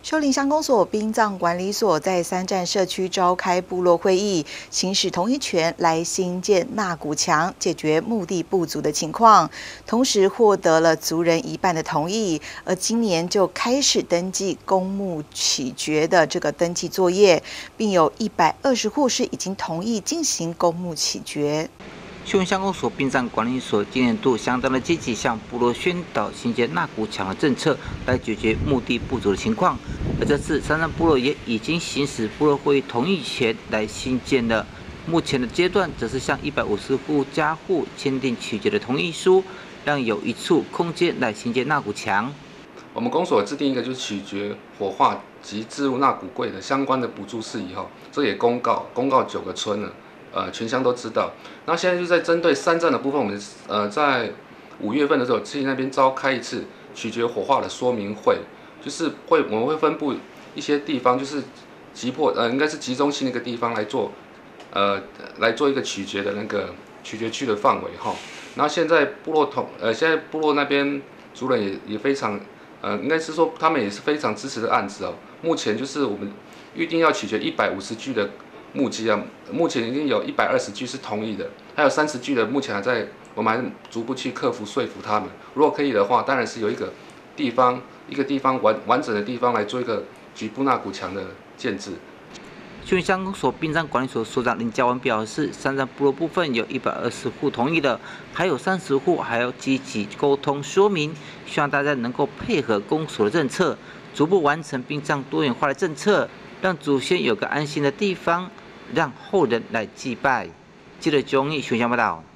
秀林乡公所殡葬管理所在3站社区召开部落会议，行使同意权来兴建纳古墙，解决墓地不足的情况，同时获得了族人一半的同意。而今年就开始登记公墓起决的这个登记作业，并有120户是已经同意进行公墓起决。 秀林乡公所殡葬管理所今年度相当的积极，向部落宣导新建纳古墙的政策，来解决墓地不足的情况。而这次3站部落也已经行使部落会议同意权来新建了。目前的阶段，则是向150户家户签订取决的同意书，让有一处空间来新建纳古墙。 我们公所制定一个就是取决火化及置入纳古柜的相关的补助事宜后，这也公告9个村了。全乡都知道。那现在就在针对3站的部分，我们在5月份的时候，自己那边召开一次取决火化的说明会，就是我们会分布一些地方，就是应该是集中性的一个地方来做一个取决的那个取决区的范围哈。然后现在现在部落那边族人也非常应该是说他们也是非常支持的案子哦。目前就是我们预定要取决150具的墓基啊，目前已经有120具是同意的，还有30具的目前我们还逐步去克服说服他们。如果可以的话，当然是有一个地方完整的地方来做一个局部纳古墙的建制。 秀林乡公所殡葬管理所所长林嘉文表示，3站部落部分有120户同意的，还有30户还要积极沟通说明，希望大家能够配合公所的政策，逐步完成殡葬多元化的政策，让祖先有个安心的地方，让后人来祭拜。记者钟义秀林乡报道。